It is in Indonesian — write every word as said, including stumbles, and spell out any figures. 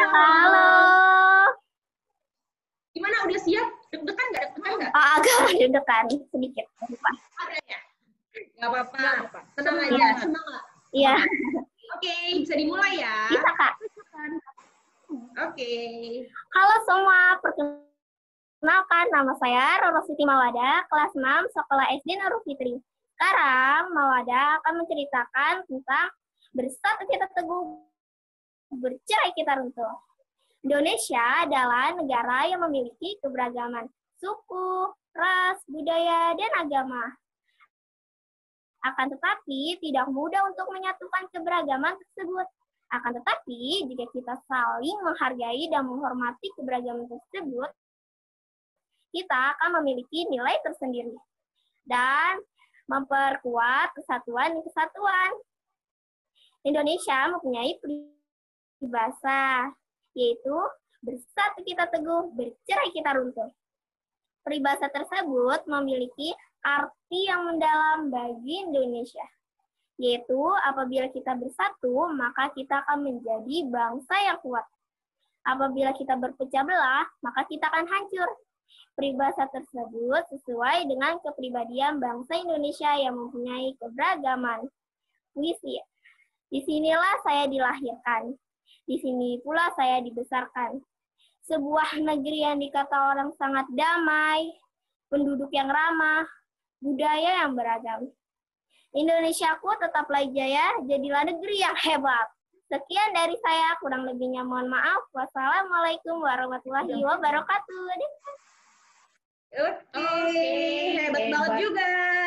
Halo. Gimana, udah siap? Deg-degan nggak? Deg-degan nggak? Oh, agak deg-degan sedikit. Ada ya? Nggak apa-apa. Tenang aja. Iya. Semangat. Iya. Oke, bisa dimulai ya? Bisa, Kak. Oke. Halo semua, perkenalkan nama saya Roro Siti Mawada, kelas enam Sekolah S D Nurul Fitri. Sekarang Mawada akan menceritakan tentang bersatu kita teguh, bercerai kita runtuh. Indonesia adalah negara yang memiliki keberagaman suku, ras, budaya, dan agama. Akan tetapi, tidak mudah untuk menyatukan keberagaman tersebut. Akan tetapi, jika kita saling menghargai dan menghormati keberagaman tersebut, kita akan memiliki nilai tersendiri dan memperkuat kesatuan dan kesatuan. Indonesia mempunyai peribahasa, yaitu bersatu kita teguh, bercerai kita runtuh. Peribahasa tersebut memiliki arti yang mendalam bagi Indonesia, yaitu apabila kita bersatu, maka kita akan menjadi bangsa yang kuat. Apabila kita berpecah belah, maka kita akan hancur. Peribahasa tersebut sesuai dengan kepribadian bangsa Indonesia yang mempunyai keberagaman. Puisi. Disinilah saya dilahirkan. Di sini pula saya dibesarkan. Sebuah negeri yang dikata orang sangat damai, penduduk yang ramah, budaya yang beragam. Indonesiaku tetaplah jaya, jadilah negeri yang hebat. Sekian dari saya, kurang lebihnya mohon maaf. Wassalamualaikum warahmatullahi wabarakatuh. Oke, hebat banget juga.